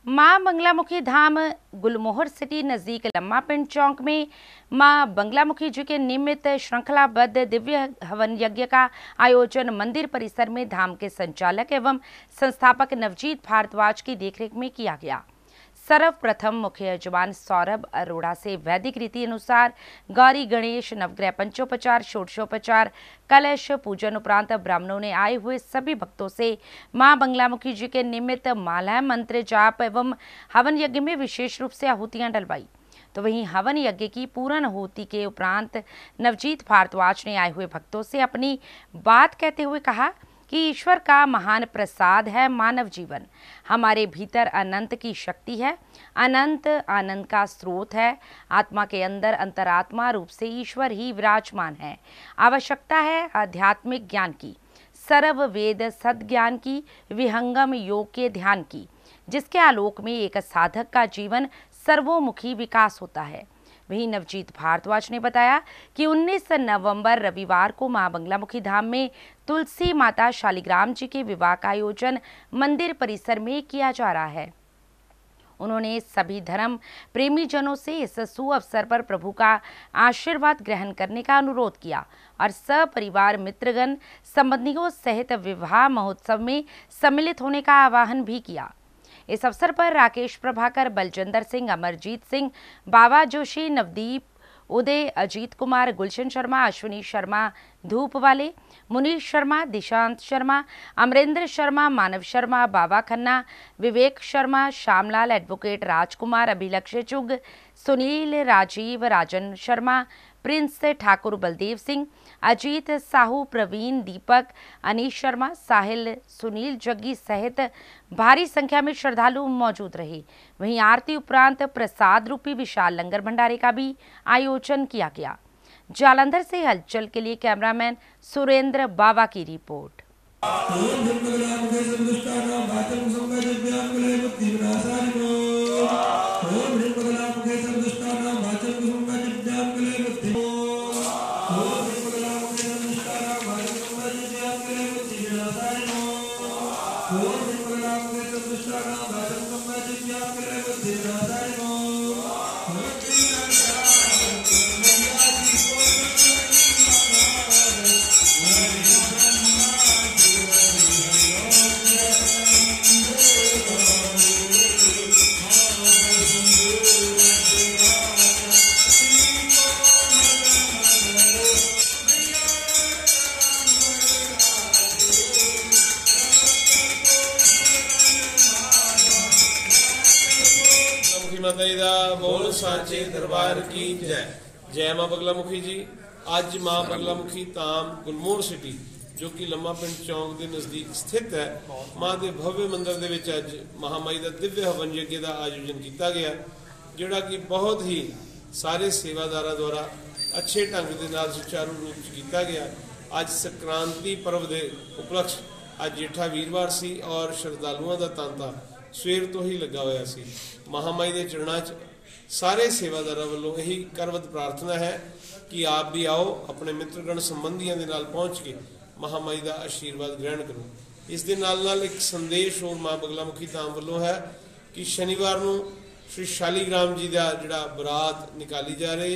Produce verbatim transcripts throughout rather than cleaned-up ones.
मां बंगलामुखी धाम गुलमोहर सिटी नजदीक लम्मा पिंड चौक में मां बंगलामुखी जी के निमित्त श्रृंखलाबद्ध दिव्य हवन यज्ञ का आयोजन मंदिर परिसर में धाम के संचालक एवं संस्थापक नवजीत भारद्वाज की देखरेख में किया गया। सर्वप्रथम मुख्य यजमान सौरभ अरोड़ा से वैदिक रीति अनुसार गौरी गणेश नवग्रह पंचोपचार षोडशोपचार कलश पूजन उपरांत ब्राह्मणों ने आए हुए सभी भक्तों से मां बंगलामुखी जी के निमित्त माला मंत्र जाप एवं हवन यज्ञ में विशेष रूप से आहुतियां डलवाई। तो वहीं हवन यज्ञ की पूर्ण आहुति के उपरांत नवजीत भारद्वाज ने आए हुए भक्तों से अपनी बात कहते हुए कहा कि ईश्वर का महान प्रसाद है मानव जीवन। हमारे भीतर अनंत की शक्ति है, अनंत आनंद का स्रोत है। आत्मा के अंदर अंतरात्मा रूप से ईश्वर ही विराजमान है। आवश्यकता है आध्यात्मिक ज्ञान की, सर्व वेद सद्ज्ञान की, विहंगम योग के ध्यान की, जिसके आलोक में एक साधक का जीवन सर्वोमुखी विकास होता है। वहीं नवजीत भारद्वाज ने बताया कि उन्नीस नवंबर रविवार को मां बंगलामुखी धाम में तुलसी माता शालिग्राम जी के विवाह का आयोजन मंदिर परिसर में किया जा रहा है। उन्होंने सभी धर्म प्रेमी जनों से इस सुअवसर पर प्रभु का आशीर्वाद ग्रहण करने का अनुरोध किया और सपरिवार मित्रगण संबंधियों सहित विवाह महोत्सव में सम्मिलित होने का आह्वान भी किया। इस अवसर पर राकेश प्रभाकर, बलजिंदर सिंह, अमरजीत सिंह, बाबा जोशी, नवदीप, उदय, अजीत कुमार, गुलशन शर्मा, अश्विनी शर्मा धूप वाले, मुनीश शर्मा, दिशांत शर्मा, अमरेंद्र शर्मा, मानव शर्मा, बाबा खन्ना, विवेक शर्मा, श्यामलाल, एडवोकेट राजकुमार, अभिलक्ष्य चुग, सुनील, राजीव, राजन शर्मा, प्रिंस ठाकुर, बलदेव सिंह, अजीत साहू, प्रवीण, दीपक, अनीश शर्मा, साहिल, सुनील जग्गी सहित भारी संख्या में श्रद्धालु मौजूद रहे। वहीं आरती उपरांत प्रसाद रूपी विशाल लंगर भंडारे का भी आयोजन किया गया। जालंधर से हलचल के लिए कैमरामैन सुरेंद्र बाबा की रिपोर्ट। माता जी दा बोल साचे दरबार की जय। जय मां बंगलामुखी जी। अज मां बंगलामुखी धाम गुलमोहर सिटी जो कि लम्मा पिंड चौक के नज़दीक स्थित है, मां के भव्य मंदिर दे विच अज महामाई का दिव्य हवन यज्ञ का आयोजन किया गया, जोड़ा कि बहुत ही सारे सेवादारों द्वारा अच्छे ढंग के नाल सुचारू रूप से किया गया। अज संक्रांति पर्व के उपलक्ष अज जेठा वीरवार सी और श्रद्धालुओं का तांता सवेर तो ही लगा हुआ सी। महामाई के चरणों च सारे सेवादारों वालों यही करवत प्रार्थना है कि आप भी आओ, अपने मित्रगण संबंधियों के नाल पहुँच के महामाई का आशीर्वाद ग्रहण करो। इस दे नाल नाल एक संदेश और मां बंगलामुखी धाम वालों है कि शनिवार को श्री शालिग्राम जी का जिहड़ा बरात निकाली जा रही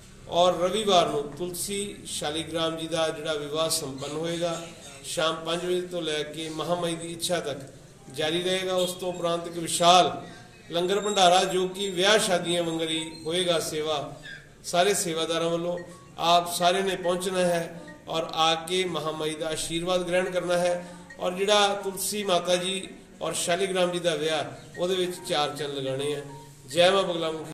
और रविवार को तुलसी शालिग्राम जी का जिहड़ा विवाह संपन्न होएगा। शाम पाँच बजे तो लैके महामाई की इच्छा तक जारी रहेगा। उस तो उपरांत एक विशाल लंगर भंडारा जो कि ब्याह शादियां वंगरी होएगा सेवा सारे सेवादारों वालों आप सारे ने पहुंचना है और आके महामाई का आशीर्वाद ग्रहण करना है। और जिहड़ा तुलसी माता जी और शालिग्राम जी का ब्याह वो चार चंद लगाने हैं। जय मां बंगलामुखी।